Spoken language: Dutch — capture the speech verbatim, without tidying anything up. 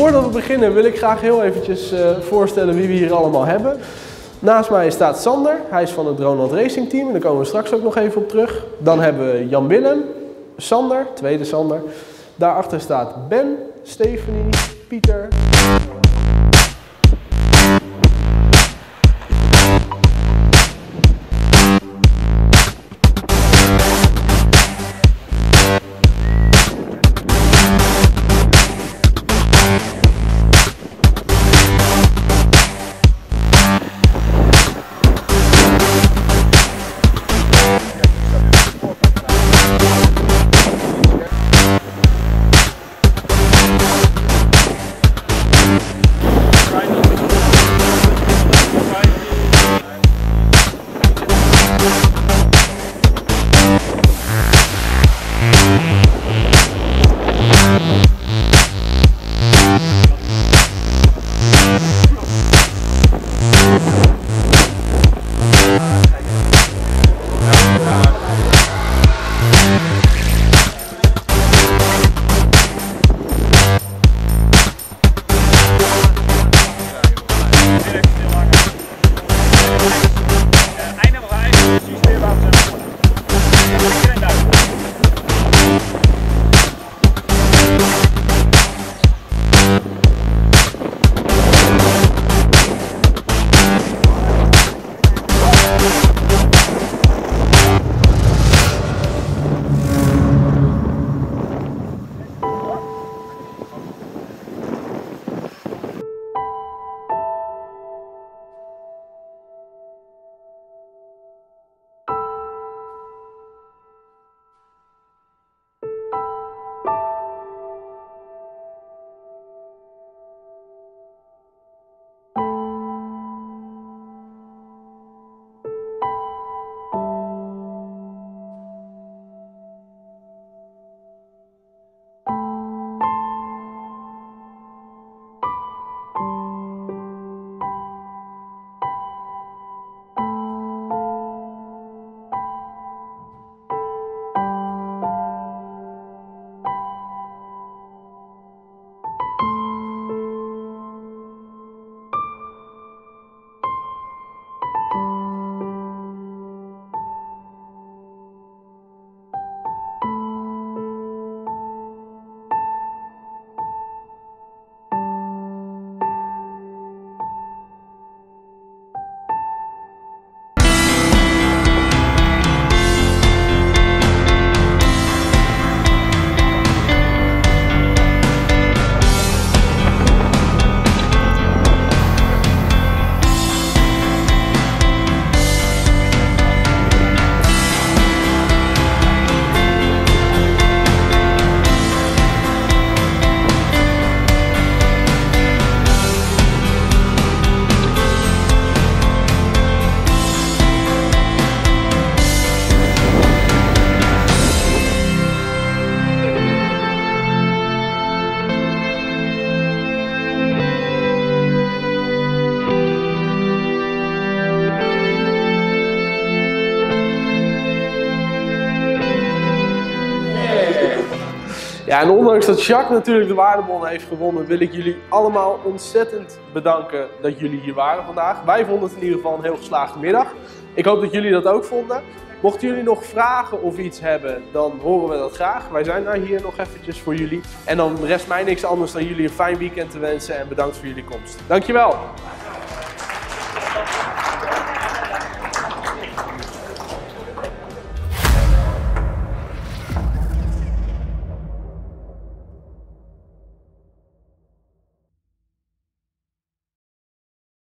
Voordat we beginnen wil ik graag heel eventjes uh, voorstellen wie we hier allemaal hebben. Naast mij staat Sander, hij is van het Ronald Racing Team en daar komen we straks ook nog even op terug. Dan hebben we Jan Willem, Sander, tweede Sander. Daarachter staat Ben, Stephanie, Pieter. Ja, en ondanks dat Jacques natuurlijk de waardebon heeft gewonnen, wil ik jullie allemaal ontzettend bedanken dat jullie hier waren vandaag. Wij vonden het in ieder geval een heel geslaagde middag. Ik hoop dat jullie dat ook vonden. Mochten jullie nog vragen of iets hebben, dan horen we dat graag. Wij zijn daar hier nog eventjes voor jullie. En dan rest mij niks anders dan jullie een fijn weekend te wensen en bedankt voor jullie komst. Dankjewel!